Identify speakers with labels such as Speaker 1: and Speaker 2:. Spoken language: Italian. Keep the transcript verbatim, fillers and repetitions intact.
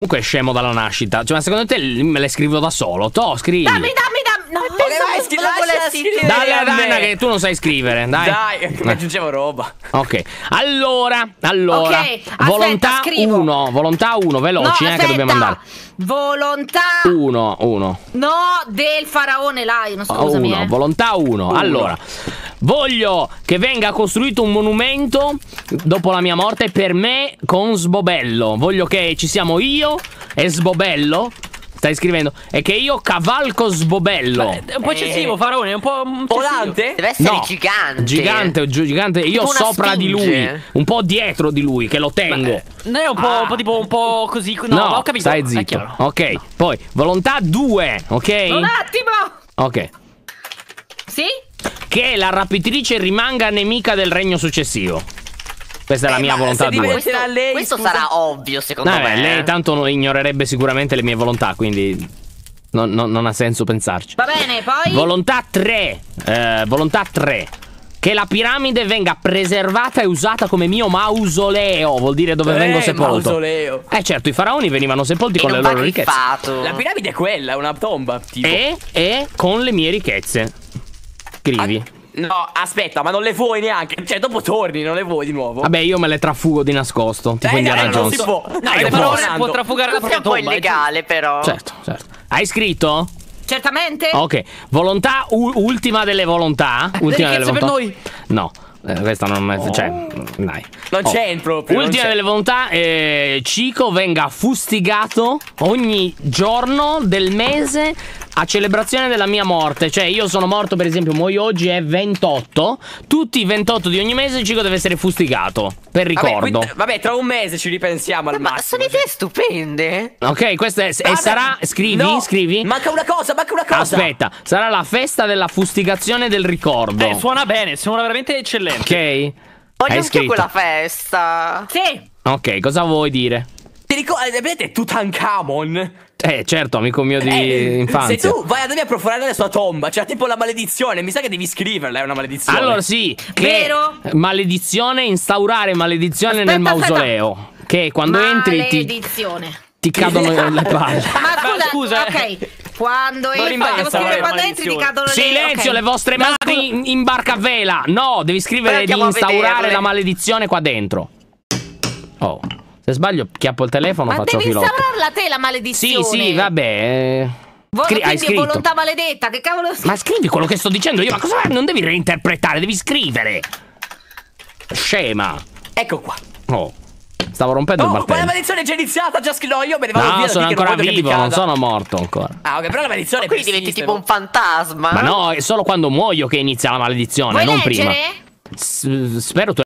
Speaker 1: Comunque è scemo dalla nascita. Cioè, ma secondo te me le scrivo da solo? To, scrivi.
Speaker 2: Dammi, dammi, dammi. No,
Speaker 3: Ma vai, schi- lascia scrivere
Speaker 1: Dai,
Speaker 3: a
Speaker 1: dai,
Speaker 3: me.
Speaker 1: dai, che tu non sai scrivere. Dai,
Speaker 3: Dai, mi aggiungevo roba.
Speaker 1: Ok, allora, allora,
Speaker 2: Ok, aspetta,
Speaker 1: volontà
Speaker 2: scrivo.
Speaker 1: uno, volontà uno, veloci,
Speaker 2: no,
Speaker 1: eh, che dobbiamo andare.
Speaker 2: Volontà
Speaker 1: Uno, uno.
Speaker 2: no del faraone Lion, scusami.
Speaker 1: Uno,
Speaker 2: eh.
Speaker 1: volontà uno.
Speaker 3: Uno.
Speaker 1: Allora, voglio che venga costruito un monumento dopo la mia morte per me con Sbobello. Voglio che ci siamo io e Sbobello. Stai scrivendo? E che io cavalco Sbobello.
Speaker 4: Beh, è un po' eccessivo, Faraone, è un po' un po'
Speaker 3: Volante?
Speaker 5: Deve essere
Speaker 1: No,
Speaker 5: gigante.
Speaker 1: Gigante, gi- gigante. Io
Speaker 5: Tipo una
Speaker 1: sopra di lui,
Speaker 5: sfinge.
Speaker 1: un po' dietro di lui, che lo tengo.
Speaker 4: Non è un po', un po' tipo un po' così. No,
Speaker 1: No,
Speaker 4: ho capito.
Speaker 1: stai
Speaker 4: è
Speaker 1: zitto.
Speaker 4: chiaro.
Speaker 1: Ok, poi volontà due, ok?
Speaker 2: Un attimo.
Speaker 1: Ok.
Speaker 2: Sì?
Speaker 1: Che la rapitrice rimanga nemica del regno successivo. Questa è la
Speaker 3: Eh,
Speaker 1: mia
Speaker 3: ma
Speaker 1: volontà
Speaker 3: se
Speaker 1: due.
Speaker 3: diventerà lei,
Speaker 5: Questo
Speaker 3: scusa.
Speaker 5: sarà ovvio, secondo
Speaker 1: Vabbè,
Speaker 5: me.
Speaker 1: lei tanto non ignorerebbe sicuramente le mie volontà, quindi non, non- non ha senso pensarci.
Speaker 2: Va bene, poi.
Speaker 1: Volontà tre. eh, volontà tre. Che la piramide venga preservata e usata come mio mausoleo. Vuol dire dove
Speaker 3: Eh,
Speaker 1: vengo sepolto.
Speaker 3: mausoleo.
Speaker 1: Eh certo, i faraoni venivano sepolti
Speaker 5: E
Speaker 1: con
Speaker 5: non
Speaker 1: le
Speaker 5: va
Speaker 1: loro ricchezze.
Speaker 5: griffato.
Speaker 3: La piramide è quella, è una tomba, tipo.
Speaker 1: E, e con le mie ricchezze. Scrivi.
Speaker 3: Ah, no, aspetta, ma non le vuoi neanche. Cioè, dopo torni, non le vuoi di nuovo.
Speaker 1: Vabbè, io me le trafugo di nascosto. Tipo
Speaker 3: Eh,
Speaker 1: Indiana
Speaker 3: no, non
Speaker 1: Jones.
Speaker 3: si può.
Speaker 4: No,
Speaker 3: io
Speaker 4: il
Speaker 3: sto
Speaker 4: Faraone
Speaker 3: pensando.
Speaker 4: può trafugare la
Speaker 5: Questo è
Speaker 4: propria
Speaker 5: un po'
Speaker 4: tomba.
Speaker 5: illegale, però.
Speaker 1: Certo, certo. Hai scritto?
Speaker 2: Certamente.
Speaker 1: Ok. Volontà u- ultima delle volontà. Ultima delle
Speaker 4: ricchezze per
Speaker 1: volontà. No. eh, questa non è. Cioè, dai.
Speaker 3: Non
Speaker 1: Oh.
Speaker 3: c'è proprio. non
Speaker 1: Ultima
Speaker 3: c'è.
Speaker 1: delle volontà, eh, Cico venga fustigato ogni giorno del mese a celebrazione della mia morte. Cioè io sono morto, per esempio, muoio oggi è ventotto. Tutti i ventotto di ogni mese Cico deve essere fustigato. Per
Speaker 3: Vabbè,
Speaker 1: ricordo.
Speaker 3: quindi- vabbè, tra un mese ci ripensiamo al
Speaker 5: Ma
Speaker 3: massimo.
Speaker 5: sono idee stupende.
Speaker 1: Ok, questa è, e
Speaker 3: Vabbè,
Speaker 1: sarà. Scrivi,
Speaker 3: no,
Speaker 1: scrivi.
Speaker 3: Manca una cosa, manca una cosa.
Speaker 1: Aspetta, sarà la festa della fustigazione del ricordo.
Speaker 4: Eh, suona bene, suona veramente eccellente.
Speaker 1: Ok?
Speaker 5: Voglio
Speaker 1: Hai
Speaker 5: anche
Speaker 1: scritto.
Speaker 5: quella festa.
Speaker 2: Sì.
Speaker 1: Ok, cosa vuoi dire?
Speaker 3: Ti ricordi, vedete Tutankhamon?
Speaker 1: Eh, certo, amico mio di
Speaker 3: Eh,
Speaker 1: infanzia.
Speaker 3: Se tu vai a andare a profanare la sua tomba, c'è tipo la maledizione. Mi sa che devi scriverla, è una maledizione.
Speaker 1: Allora sì, che
Speaker 2: Vero?
Speaker 1: maledizione, instaurare maledizione nel
Speaker 2: Aspetta, aspetta.
Speaker 1: mausoleo. Che quando entri ti,
Speaker 2: Maledizione.
Speaker 1: ti cadono le palle.
Speaker 2: Ma scusa,
Speaker 4: scusa,
Speaker 2: ok. Quando
Speaker 4: Non
Speaker 2: entri,
Speaker 4: rimbalza,
Speaker 2: devo scrivere
Speaker 4: vai,
Speaker 2: quando entri ti
Speaker 4: maledizione.
Speaker 2: cadono le
Speaker 1: Silenzio,
Speaker 2: ok.
Speaker 1: le vostre
Speaker 2: Ma
Speaker 1: mani in, in barca a vela. No, devi scrivere
Speaker 5: Poi
Speaker 1: di
Speaker 5: andiamo a
Speaker 1: instaurare
Speaker 5: vederle.
Speaker 1: la maledizione qua dentro. Oh, se sbaglio chiappo il telefono,
Speaker 2: Ma
Speaker 1: faccio
Speaker 2: devi
Speaker 1: filotto.
Speaker 2: instaurarla te la
Speaker 1: Sì,
Speaker 2: maledizione.
Speaker 1: sì, vabbè. eh.
Speaker 2: Vo-
Speaker 1: Scri- hai
Speaker 2: quindi è
Speaker 1: scritto.
Speaker 2: volontà maledetta, che cavolo.
Speaker 1: Ma scrivi quello che sto dicendo io, ma cosa non devi reinterpretare, devi scrivere. Scema.
Speaker 3: Ecco qua.
Speaker 1: Oh, stavo rompendo il
Speaker 3: Oh, ma la
Speaker 1: martello.
Speaker 3: maledizione è già iniziata, già scritto. No, io me ne vado via.
Speaker 1: No,
Speaker 3: da
Speaker 1: sono
Speaker 3: qui che non
Speaker 1: ancora
Speaker 3: voglio che
Speaker 1: vivo,
Speaker 3: mi
Speaker 1: non
Speaker 3: cada.
Speaker 1: sono morto ancora.
Speaker 3: Ah, ok, però la maledizione
Speaker 5: Quindi diventi
Speaker 3: persiste,
Speaker 5: tipo un fantasma.
Speaker 1: Ma no, è solo quando muoio che inizia la maledizione,
Speaker 2: Vuoi
Speaker 1: non
Speaker 2: leggere?
Speaker 1: prima. S- spero tu